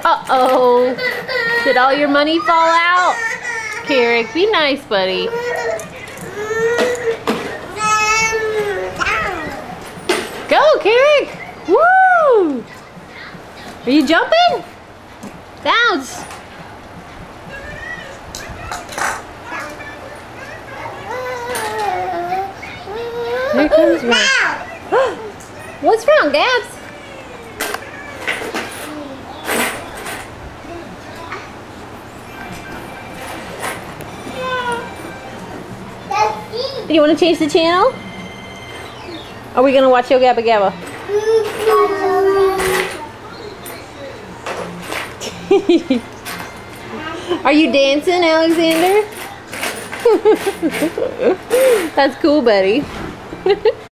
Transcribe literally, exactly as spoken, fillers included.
Uh-oh. Did all your money fall out? Carrick, be nice, buddy. Go, Carrick! Woo! Are you jumping? Bounce! Here comes Ron. What's wrong, Gabs? Do you want to change the channel? Are we going to watch Yo Gabba Gabba? Are you dancing, Alexander? That's cool, buddy.